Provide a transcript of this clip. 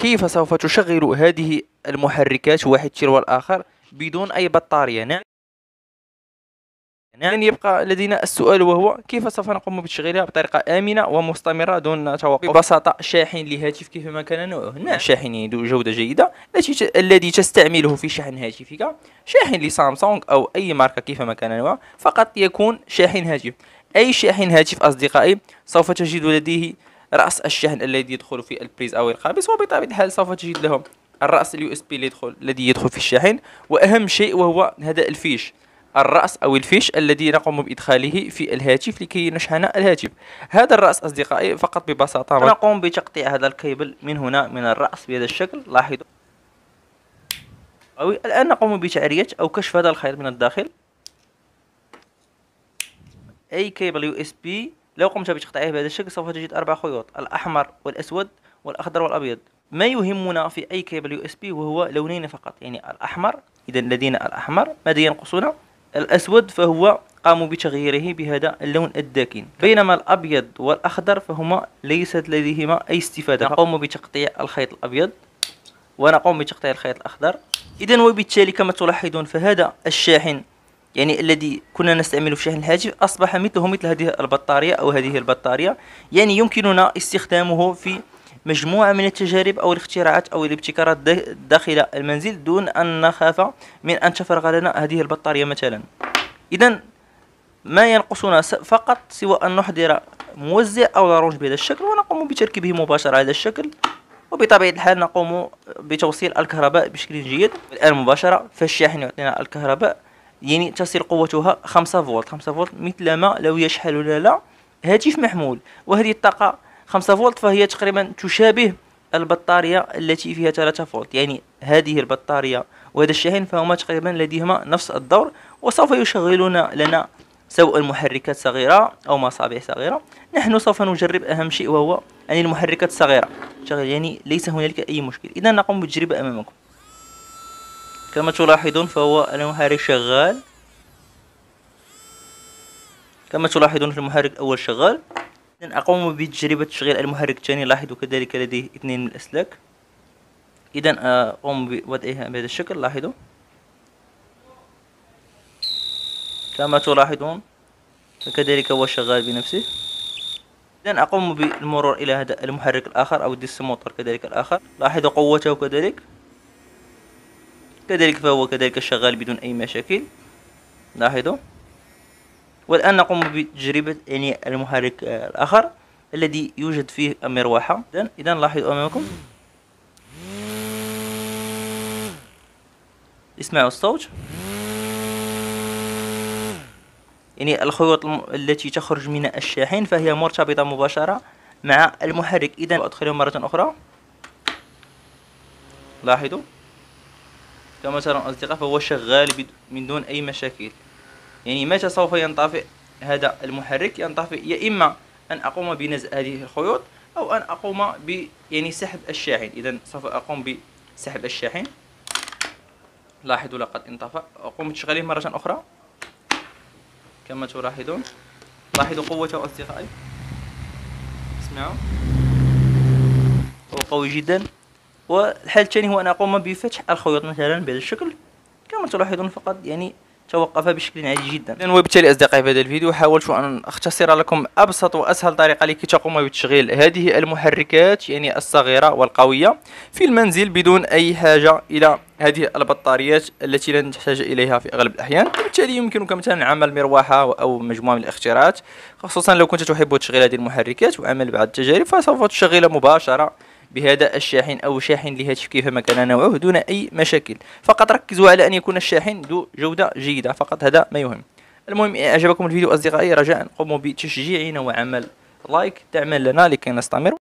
كيف سوف تشغل هذه المحركات واحد تلو الآخر بدون أي بطارية؟ نعم، يبقى لدينا السؤال وهو كيف سوف نقوم بتشغيلها بطريقة آمنة ومستمرة دون توقف؟ ببساطة شاحن لهاتف كيفما كان نوعه، نعم شاحن ذو جودة جيدة الذي تستعمله في شحن هاتفك، شاحن لسامسونج أو أي ماركة كيفما كان نوعه، فقط يكون شاحن هاتف. أي شاحن هاتف أصدقائي سوف تجد لديه رأس الشحن الذي يدخل في البريز أو القابس، وبطبيعة الحال سوف تجد له الرأس اليو اس بي الذي يدخل في الشاحن، وأهم شيء وهو هذا الفيش، الرأس أو الفيش الذي نقوم بإدخاله في الهاتف لكي نشحن الهاتف. هذا الرأس أصدقائي فقط ببساطة نقوم بتقطيع هذا الكيبل من هنا من الرأس بهذا الشكل، لاحظوا. الآن نقوم بتعرية أو كشف هذا الخيط من الداخل. أي كيبل يو اس بي لو قمت بتقطيعه بهذا الشكل سوف تجد 4 خيوط، الأحمر والأسود والأخضر والأبيض. ما يهمنا في أي كيبل يو اس بي وهو لونين فقط، يعني الأحمر، إذا لدينا الأحمر. ماذا ينقصنا؟ الأسود، فهو قاموا بتغييره بهذا اللون الداكن، بينما الأبيض والأخضر فهما ليست لديهما أي استفادة. نقوم بتقطيع الخيط الأبيض ونقوم بتقطيع الخيط الأخضر. إذا وبالتالي كما تلاحظون فهذا الشاحن يعني الذي كنا نستعمله في شحن الهاتف أصبح مثل هذه البطارية أو هذه البطارية، يعني يمكننا استخدامه في مجموعة من التجارب أو الاختراعات أو الابتكارات داخل المنزل دون أن نخاف من أن تفرغ لنا هذه البطارية مثلا. إذا ما ينقصنا فقط سوى أن نحضر موزع أو لاروج بهذا الشكل ونقوم بتركيبه مباشرة على هذا الشكل، وبطبيعة الحال نقوم بتوصيل الكهرباء بشكل جيد. الآن مباشرة فالشاحن يعطينا الكهرباء، يعني تصل قوتها 5 فولت، 5 فولت مثلما لو يشحن لنا هاتف محمول. وهذه الطاقة 5 فولت فهي تقريبا تشابه البطارية التي فيها 3 فولت، يعني هذه البطارية وهذا الشاحن فهما تقريبا لديهما نفس الدور، وسوف يشغلون لنا سواء محركات صغيرة أو مصابيح صغيرة. نحن سوف نجرب أهم شيء وهو أن المحركات الصغيرة، يعني ليس هنالك أي مشكل. إذا نقوم بالتجربة أمامكم. كما تلاحظون فهو المحرك شغال، كما تلاحظون في المحرك الأول شغال. إذن أقوم بتجربة تشغيل المحرك الثاني، لاحظوا كذلك لديه 2 من الأسلاك. إذن أقوم بوضعها بهذا الشكل، لاحظوا كما تلاحظون فكذلك هو شغال بنفسه. إذن أقوم بالمرور إلى هذا المحرك الآخر أو الديس موتور كذلك الآخر، لاحظوا قوته كذلك فهو كذلك شغال بدون أي مشاكل، لاحظوا. والآن نقوم بتجربة يعني المحرك الآخر الذي يوجد فيه مروحة. إذا لاحظوا أمامكم، اسمعوا الصوت، يعني الخيوط التي تخرج من الشاحن فهي مرتبطة مباشرة مع المحرك. إذا أدخله مرة أخرى، لاحظوا كما ترون أصدقاء فهو شغال من دون أي مشاكل. يعني متى سوف ينطفئ هذا المحرك؟ ينطفئ يا إما أن أقوم بنزع هذه الخيوط أو أن أقوم يعني سحب الشاحن. إذا سوف أقوم بسحب الشاحن، لاحظوا لقد انطفأ. أقوم بتشغيله مرة أخرى كما تلاحظون، لاحظوا قوته أصدقائي، اسمعوا هو قوي جدا. والحل الثاني هو أن أقوم بفتح الخيوط مثلا بهذا الشكل، كما تلاحظون فقط يعني توقف بشكل عادي جدا. وبالتالي أصدقائي في هذا الفيديو حاولت أن أختصر لكم أبسط وأسهل طريقة لكي تقوم بتشغيل هذه المحركات يعني الصغيرة والقوية في المنزل بدون أي حاجة إلى هذه البطاريات التي لن تحتاج إليها في أغلب الأحيان. وبالتالي يمكنك مثلا عمل مروحة أو مجموعة من الاختيارات، خصوصا لو كنت تحب تشغيل هذه المحركات وعمل بعض التجارب، فسوف تشغل مباشرة بهذا الشاحن أو شاحن لهاتف كيفما كان نوعه دون أي مشاكل. فقط ركزوا على أن يكون الشاحن ذو جودة جيدة، فقط هذا ما يهم. المهم أعجبكم الفيديو أصدقائي، رجاء قوموا بتشجيعنا وعمل لايك دعما لنا لكي نستمر.